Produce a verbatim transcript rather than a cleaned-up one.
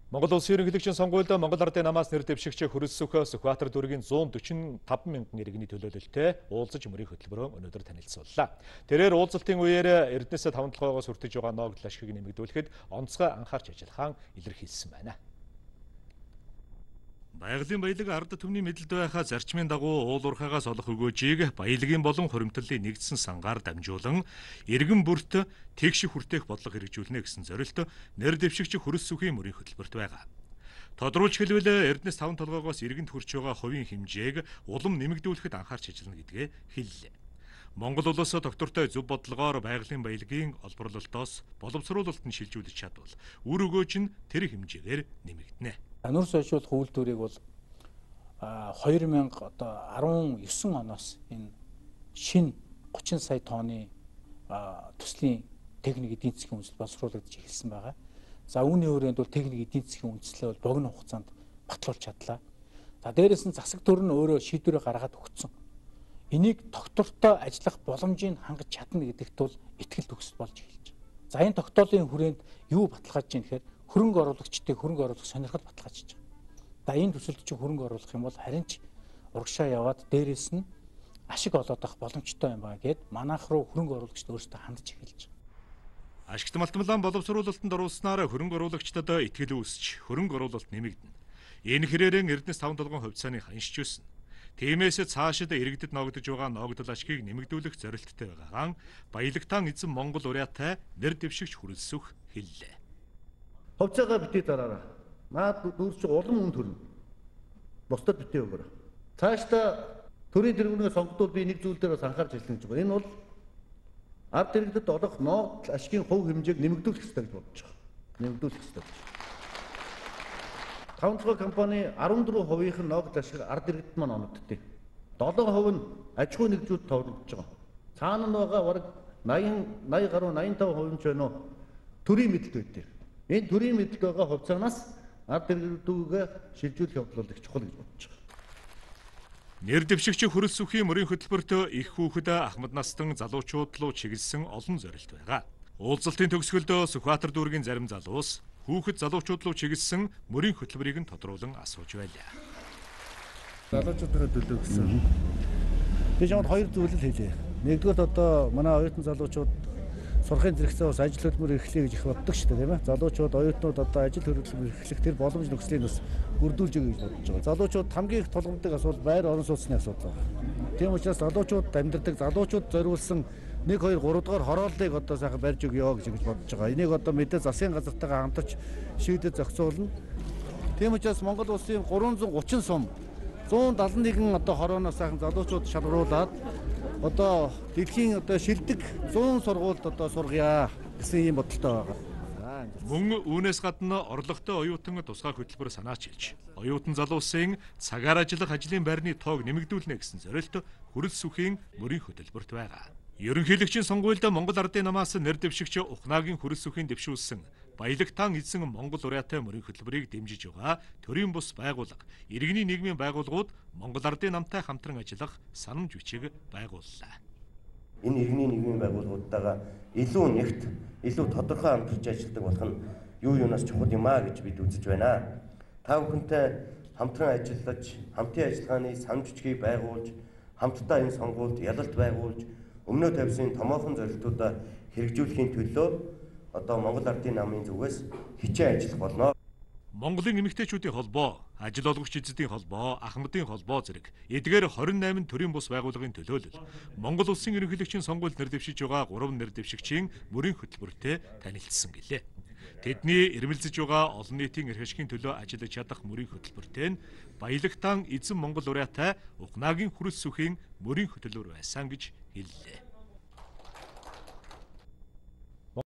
Монгол улсын ерөнхийлөгчийн сонгуульд Монгол Ардын намаас нэр дэвшигч хөрөлсөх Сүхбаатар дүүргийн зуун дөрвөн таван мянган иргэний төлөөлөлтэй уулзаж мөрийн хөтөлбөрөөр өнөөдөр танилцууллаа. Тэрээр уулзалтын үеэр Эрдэнэс таван толгойгоос хүртэж байгаа ногдол ашгийг нэмэгдүүлэхэд онцгой анхаарч ажиллахаа илэрхийлсэн байна. Байгалийн баялаг ард түмний мэдлэлд байхаа зарчмын дагуу уул уурхаагаас олох өгөөжийг баялагын болон хуримтлалын нэгдсэн сангаар дамжуулан иргэн бүрт тэгш хүртээх бодлого хэрэгжүүлнэ гэсэн зорилт нэр дэвшигч хөрөлсөхийн мөрийн хөтөлбөрт байгаа. Тодруулж хэлбэл Эрдэнэс таван толгойгоос иргэнд хүрч байгаа хувийн хэмжээг улам нэмэгдүүлэхэд анхаарч ажиллана гэдгээ хэллээ. Монгол улс доктортой зөв бодлогоор байгалийн баялагын олборлолтоос боловсруулалтанд шилжүүлж чадвал үр өгөөж нь тэр хэмжээгээр нэмэгдэнэ. Нүүрс ойшуулах үйлдвэрийг бол хоёр мянга арван есөн оноос энэ шин гучин сая тонны төслийн техник эдийн засгийн үндэслэл боловсруулагдж эхэлсэн байгаа. За үүний хүрээнд бол техник эдийн засгийн үндэслэл бол богино хугацаанд батлуулж чадлаа. За дээрээс нь засаг төр нь өөрөө шийдвэрээ гаргаад өгсөн. Энийг доктортой ажиллах боломжийг хангаж чадна гэдэгт бол ихтгэл төгсөл болж эхэлж байна. За энэ тогтоолын хүрээнд юу баталгааж чинь гэхээр хөрөнгө оруулагчдыг хөрөнгө оруулах сонирхол баталгаажиж байгаа. За энэ төсөлд чи хөрөнгө оруулах юм бол харин ч урагшаа яваад дээрээс нь ашиг олоод авах боломжтой юм байна гэд манайх руу хөрөнгө оруулагчид өөрсдөө хандж эхэлж байгаа. Ашигт малтмалан боловсруулалтанд оруулснаар хөрөнгө оруулагчдад итгэл үүсч хөрөнгө оруулалт нэмэгдэнэ. Энэ хэрээрэн Эрдэнэс таван толгойн хувьцааны ханшиж өснө. Тиймээс цаашид иргэдэд ногдож байгаа ногдол ашгийг нэмэгдүүлэх зорилттой байгаагаан баялагтаан эзэн Монгол уриатай нэр дэвшигч хөрөлсөх хэллээ. Хувьцаагаа битээ дараараа. Наад дүүрч улам үн төрнө. Бусдад битээ өгөөрэй. Цаашдаа төрийн тэргүүнээ сонгодвол би нэг зүйл дээр бас анхаарч ажиллана гэж байгаа. Энэ бол ард иргэдэд олох ногдол ашгийн хувь хэмжээг нэмэгдүүлэх ёстой гэж бодож байгаа. Нэмэгдүүлэх ёстой. таван толгой компани арван дөрвөн хувийнх нь ногдол ашиг ард иргэдэд маань оногддээ. долоон хувь нь аж ахуй нэгжүүд товлогдож байгаа. Цаана нь байгаа бараг восемьдесят гаруй восемьдесят пять хувь нь ч байна уу төрийн мэдлэлд үүдээ. Энэ төрийн мэдлэлд байгаа хувьцаанаас ард иргэдүүгээ шилжүүлэх явдал их чухал гэж бодож байгаа. Нэр дэвшигч хөрөлсөхийн мөрийн хөтөлбөрт их хүүхэд Ахмад настан залуучууд руу чиглэсэн олон зорилт байгаа. Уулзалтын төгсгөлд Сүхбаатар дүүргийн зарим залуус хүүхэд залуучууд руу чиглэсэн мөрийн хөтөлбөрийг нь тодруулан асууж байлаа. Залуучуудын төлөө гэсэн. Би чамд хоёр зүйл л хэлье. Нэгдүгээр одоо манай оюутан залуучууд сурахын зэрэгцээ бас ажил хөдөлмөр эрхлэе гэж их боддог шүү дээ, тийм ээ. Залуучууд оюутнууд одоо ажил хөдөлмөр эрхлэх тэр боломж нөхцөлийг бас бүрдүүлж өгье гэж бодож байгаа. Залуучууд хамгийн их тулгамддаг асуудал байр орон сууцны асуудал байна. Тийм учраас залуучууд амьдардаг, залуучууд зориулсан нэг хоёр гурав дахь хорооллыг одоо сайхан барьж өгье гэж бодож байгаа. Энийг одоо мэдээ засгийн газартайгаа хамтарч шийдэж зохицуулна. Тийм учраас Монгол улсын гурван зуун гучин сум зуун дадлан нэгэн одоо хорооноос сайхан залуучууд шалгаруулад одоо дэлхийн одоо шилдэг зуун сургуульд одоо сургая гэсэн ийм бодолтой байгаа. Мөн үүнээс гадна орлоготой оюутан тусгай хөтөлбөр санаачилж, оюутан залуусын цагаар ажиллах ажлын байрны тоог нэмэгдүүлнэ гэсэн зорилт хөрөлсөхийн мөрийн хөтөлбөрт байгаа. Ерөнхийлөгчийн сонгуульд Монгол Ардын намаас нэр дэвшигч ухнаагийн хөрөлсөхийн дэвшүүлсэн баялагтаан эзэн Монгол уриатай мөрийн хөтөлбөрийг дэмжиж байгаа төрийн бус байгууллага, иргэний нийгмийн байгууллагууд Монгол Ардын намтай хамтран ажиллах санамж бичиг байгууллаа. Энэ иргэний нийгмийн байгууллагуудтайгаа илүү нэгт, илүү тодорхой хамтарч ажилладаг болох нь юу юунаас чухал юм аа гэж бид үзэж байна. Та бүхэнтэй хамтран ажиллаж, хамтын ажиллагааны санамж бичгийг байгуулж, хамтдаа энэ сонгуульд ялалт байгуулж, өмнөө тавьсан томоохон зорилтуудаа хэрэгжүүлэхийн төлөө одоо Монгол Ардын намын зүгээс хичээн ажиллах болно. Монголын эмэгтэйчүүдийн холбоо, ажил олгогч эзэдийн холбоо, Ахмадын холбоо зэрэг эдгээр двадцать восемь төрийн бус байгууллагын төлөөлөл Монгол улсын ерөнхийлөгчийн сонгуульд нэр дэвшиж байгаа гурван нэр дэвшигчийн мөрийн хөтөлбөртэй танилцсан гэлээ. Тэдний ирмэлзэж байгаа олон нийтийн эрх ашигын төлөө ажиллаж чадах мөрийн хөтөлбөртэй нь баялагтаан эзэн Монгол уриатай ухнаагийн хөрөлсөхийн мөрийн хөтөлбөр байсан гэж хэллээ.